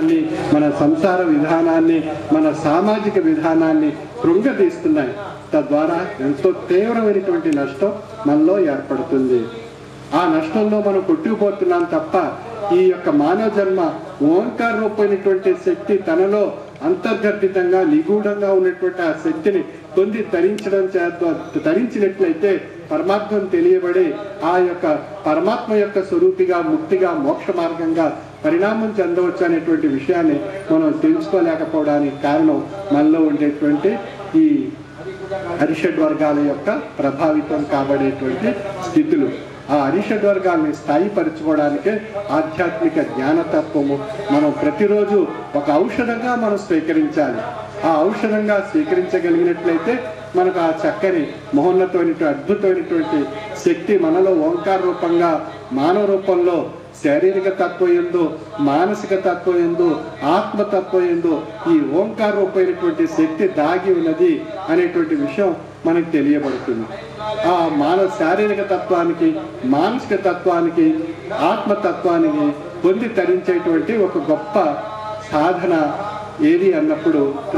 విధానాన్ని, మన సంసార విధానాన్ని, మన సామాజిక విధానాన్ని కృంగతీస్తున్నాయి. తద్వారా ఎంతో తీవ్రమైనటువంటి నష్టం మనలో ఏర్పడుతుంది. ఆ నష్టంలో మనం కొట్టుకుపోతున్నాం తప్ప ఈ యొక్క మానవ జన్మ ఓంకార రూపమైనటువంటి శక్తి తనలో అంతర్గర్భితంగా నిగూఢంగా ఉన్నటువంటి ఆ శక్తిని పొంది తరించినట్లయితే పరమాత్మను తెలియబడి ఆ యొక్క పరమాత్మ యొక్క స్వరూపిగా, ముక్తిగా, మోక్ష మార్గంగా పరిణామం చెందవచ్చు అనేటువంటి విషయాన్ని మనం తెలుసుకోలేకపోవడానికి కారణం మనలో ఉండేటువంటి ఈ అరిషడ్ వర్గాల యొక్క ప్రభావితం కాబడేటువంటి స్థితులు. ఆ అరిషడ్ వర్గాల్ని స్థాయిపరచుకోవడానికే ఆధ్యాత్మిక జ్ఞానతత్వము మనం ప్రతిరోజు ఒక ఔషధంగా మనం స్వీకరించాలి. ఆ ఔషధంగా స్వీకరించగలిగినట్లయితే మనకు ఆ చక్కని మహోన్నతమైనటువంటి అద్భుతమైనటువంటి శక్తి మనలో ఓంకార రూపంగా, మానవ రూపంలో, శారీరక తత్వం ఎందు, మానసిక తత్వం ఎందు, ఆత్మతత్వం ఎందు ఈ ఓంకార రూపమైనటువంటి శక్తి దాగి ఉన్నది అనేటువంటి విషయం మనకు తెలియబడుతుంది. ఆ శారీరక తత్వానికి, మానసిక తత్వానికి, ఆత్మతత్వానికి పొంది తరించేటువంటి ఒక గొప్ప సాధన ఏది అన్నప్పుడు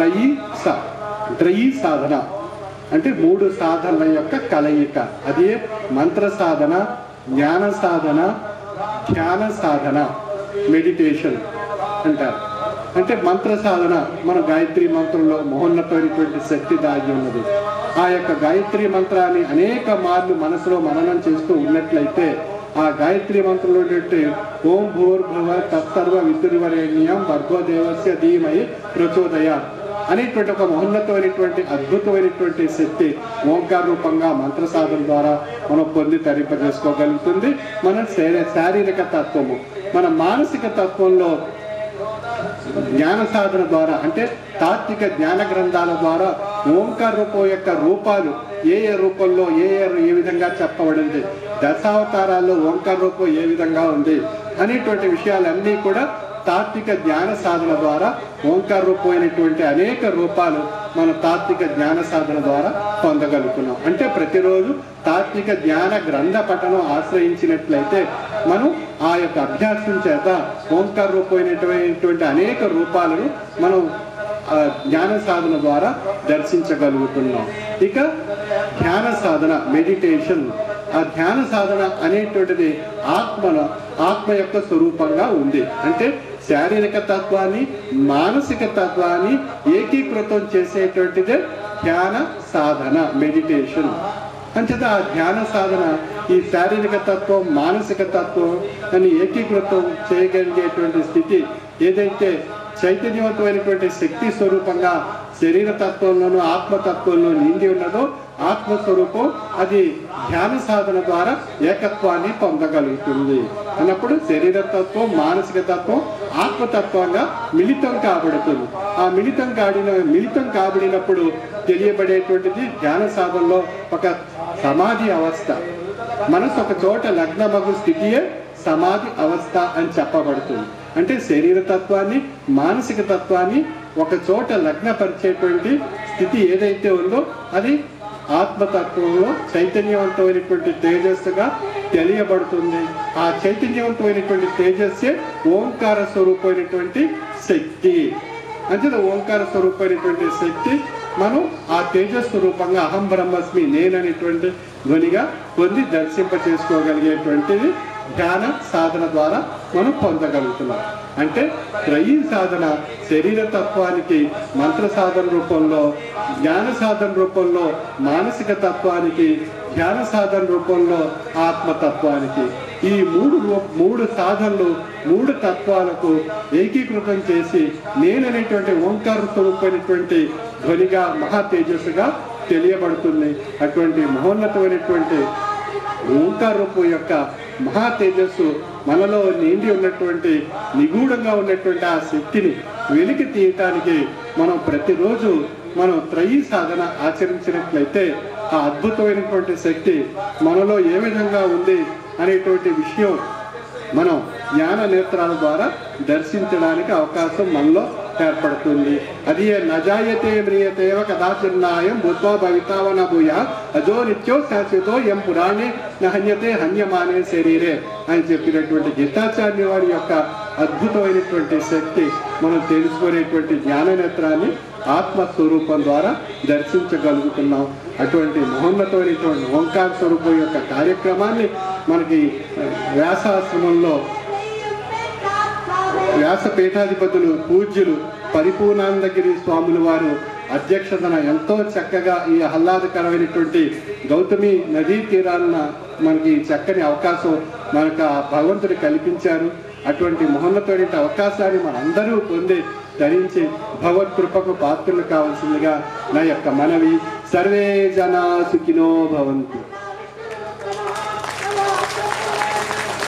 త్రయీ సాధన అంటే 3 సాధనల యొక్క కలయిక. అదే మంత్ర సాధన, జ్ఞాన సాధన, ధ్యాన సాధన, మెడిటేషన్ అంటారు. అంటే మంత్ర సాధన, మన గాయత్రి మంత్రంలో మహోన్నతమైనటువంటి శక్తి దాగి ఉన్నది. ఆ యొక్క గాయత్రి మంత్రాన్ని అనేక మార్లు మనసులో మననం చేస్తూ ఉన్నట్లయితే ఆ గాయత్రి మంత్రంలో ఓం భూర్భువ తత్సర్వ విద్యుర్వరేణ్యం భర్గో దేవస్య ధీమహి ప్రచోదయాత్ అనేటువంటి ఒక మహోన్నతమైనటువంటి అద్భుతమైనటువంటి శక్తి ఓంకార రూపంగా మంత్ర సాధన ద్వారా మనం పొంది తరింపజేసుకోగలుగుతుంది. మన శారీరక తత్వము, మన మానసిక తత్వంలో జ్ఞాన సాధన ద్వారా, అంటే తాత్విక జ్ఞాన గ్రంథాల ద్వారా ఓంకార రూపం యొక్క రూపాలు ఏ రూపంలో ఏ విధంగా చెప్పబడింది, దశావతారాల్లో ఓంకార రూపం ఏ విధంగా ఉంది అనేటువంటి విషయాలన్నీ కూడా తాత్విక జ్ఞాన సాధన ద్వారా ఓంకార రూపమైనటువంటి అనేక రూపాలు మన తాత్విక జ్ఞాన సాధన ద్వారా పొందగలుగుతున్నాం. అంటే ప్రతిరోజు తాత్విక జ్ఞాన గ్రంథ పఠనం ఆశ్రయించినట్లయితే మనం ఆ యొక్క అభ్యాసం చేత ఓంకార రూపమైనటువంటి అనేక రూపాలను మనం జ్ఞాన సాధన ద్వారా దర్శించగలుగుతున్నాం. ఇక ధ్యాన సాధన, మెడిటేషన్. ఆ ధ్యాన సాధన అనేటువంటిది ఆత్మ యొక్క స్వరూపంగా ఉంది. అంటే శారీరక తత్వాన్ని, మానసిక తత్వాన్ని ఏకీకృతం చేసేటువంటిదే ధ్యాన సాధన, మెడిటేషన్. అంచేత ఆ ధ్యాన సాధన ఈ శారీరక తత్వం, మానసిక తత్వం అని ఏకీకృతం చేయగలిగేటువంటి స్థితి ఏదైతే చైతన్యవంతమైనటువంటి శక్తి స్వరూపంగా శరీర తత్వంలోనూ ఆత్మతత్వంలో నిండి ఉన్నదో ఆత్మస్వరూపం అది ధ్యాన సాధన ద్వారా ఏకత్వాన్ని పొందగలుగుతుంది అన్నప్పుడు శరీరతత్వం, మానసిక తత్వం ఆత్మతత్వంగా మిళితం కాబడుతుంది. ఆ మిళితం కాబడినప్పుడు తెలియబడేటువంటిది ధ్యాన సాధనలో ఒక సమాధి అవస్థ. మనసు ఒక చోట లగ్నమగు స్థితియే సమాధి అవస్థ అని చెప్పబడుతుంది. అంటే శరీర తత్వాన్ని, మానసిక తత్వాన్ని ఒక చోట లగ్నపరిచేటువంటి స్థితి ఏదైతే ఉందో అది ఆత్మతత్వంలో చైతన్యవంతమైనటువంటి తేజస్సుగా తెలియబడుతుంది. ఆ చైతన్యవంతమైనటువంటి తేజస్సే ఓంకార స్వరూపమైనటువంటి శక్తి. అంతే ఓంకార స్వరూపమైనటువంటి శక్తి మనం ఆ తేజస్సు రూపంగా అహం బ్రహ్మస్మి నేననేటువంటి ధ్వనిగా పొంది దర్శింప చేసుకోగలిగేటువంటిది ధ్యాన సాధన ద్వారా మనం పొందగలుగుతున్నాం. అంటే త్రయీ సాధన శరీర తత్వానికి మంత్ర సాధన రూపంలో, జ్ఞాన సాధన రూపంలో మానసిక తత్వానికి, ధ్యాన సాధన రూపంలో ఆత్మతత్వానికి, ఈ మూడు సాధనలు 3 తత్వాలకు ఏకీకృతం చేసి నేననేటువంటి ఓంకార స్వరూపమైనటువంటి ధ్వనిగా మహా తేజస్సుగా తెలియబడుతుంది. అటువంటి మహోన్నతమైనటువంటి ఓంకార రూపం యొక్క మహా తేజస్సు మనలో నిండి ఉన్నటువంటి నిగూఢంగా ఉన్నటువంటి ఆ శక్తిని వెలికి తీయటానికి మనం ప్రతిరోజు త్రయీ సాధన ఆచరించినట్లయితే ఆ అద్భుతమైనటువంటి శక్తి మనలో ఏ విధంగా ఉంది అనేటువంటి విషయం మనం జ్ఞాన నేత్రాల ద్వారా దర్శించడానికి అవకాశం మనలో ఏర్పడుతుంది. అది నజాయతే మ్రియతేవ కదాచిన్నాయం బుద్ధ్వా భవితావన భూయ అజో నిత్యో శాశ్వతో ఎం పురాణే నహన్యతే హన్యమానే శరీరే అని చెప్పినటువంటి గీతాచార్య వారి యొక్క అద్భుతమైనటువంటి శక్తి మనం తెలుసుకునేటువంటి జ్ఞాననేత్రాన్ని ఆత్మస్వరూపం ద్వారా దర్శించగలుగుతున్నాం. అటువంటి మహోన్నతమైనటువంటి ఓంకార స్వరూపం యొక్క కార్యక్రమాన్ని మనకి వ్యాసాశ్రమంలో వ్యాసపీఠాధిపతులు పూజ్యులు పరిపూర్ణానందగిరి స్వాముల వారు అధ్యక్షతన ఎంతో చక్కగా ఈ ఆహ్లాదకరమైనటువంటి గౌతమి నదీ తీరాన్న మనకి చక్కని అవకాశం మనకు ఆ భగవంతుడు కల్పించారు. అటువంటి మహోన్నతమైన అవకాశాన్ని మనందరూ పొంది ధరించి భగవత్కృపకు పాత్రలు కావాల్సిందిగా నా యొక్క మనవి. సర్వే జనా సుఖినో భవంతు.